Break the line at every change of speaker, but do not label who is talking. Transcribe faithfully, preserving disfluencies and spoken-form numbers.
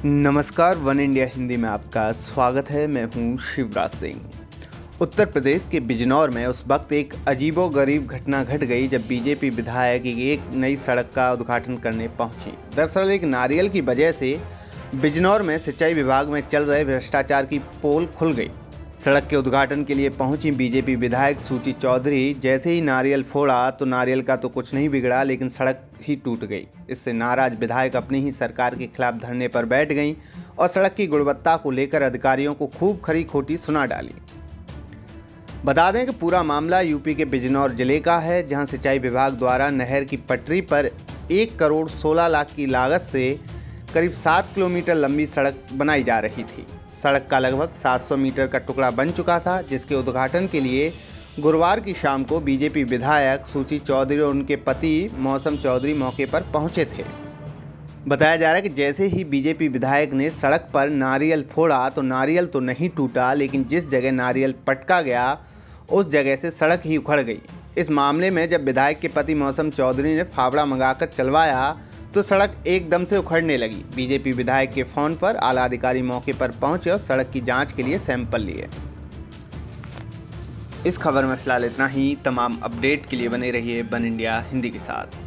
नमस्कार, one India Hindi में आपका स्वागत है। मैं हूं शिवराज सिंह। उत्तर प्रदेश के बिजनौर में उस वक्त एक अजीबोगरीब घटना घट गई जब बीजेपी विधायक एक नई सड़क का उद्घाटन करने पहुंची। दरअसल एक नारियल की वजह से बिजनौर में सिंचाई विभाग में चल रहे भ्रष्टाचार की पोल खुल गई। सड़क के उद्घाटन के लिए पहुंची बीजेपी विधायक सूची चौधरी जैसे ही नारियल फोड़ा तो नारियल का तो कुछ नहीं बिगड़ा, लेकिन सड़क ही टूट गई। इससे नाराज विधायक अपनी ही सरकार के खिलाफ धरने पर बैठ गईं और सड़क की गुणवत्ता को लेकर अधिकारियों को खूब खरी खोटी सुना डाली। बता दें कि पूरा मामला यूपी के बिजनौर जिले का है, जहां सिंचाई विभाग द्वारा नहर की पटरी पर एक करोड़ सोलह लाख की लागत से करीब सात किलोमीटर लंबी सड़क बनाई जा रही थी। सड़क का लगभग सात सौ मीटर का टुकड़ा बन चुका था, जिसके उद्घाटन के लिए गुरुवार की शाम को बीजेपी विधायक सूची चौधरी और उनके पति मौसम चौधरी मौके पर पहुंचे थे। बताया जा रहा है कि जैसे ही बीजेपी विधायक ने सड़क पर नारियल फोड़ा तो नारियल तो नहीं टूटा, लेकिन जिस जगह नारियल पटका गया उस जगह से सड़क ही उखड़ गई। इस मामले में जब विधायक के पति मौसम चौधरी ने फावड़ा मंगाकर चलवाया तो सड़क एकदम से उखड़ने लगी। बीजेपी विधायक के फोन पर आला अधिकारी मौके पर पहुंचे और सड़क की जांच के लिए सैंपल लिए। इस खबर में फिलहाल इतना ही। तमाम अपडेट के लिए बने रहिए वन इंडिया हिंदी के साथ।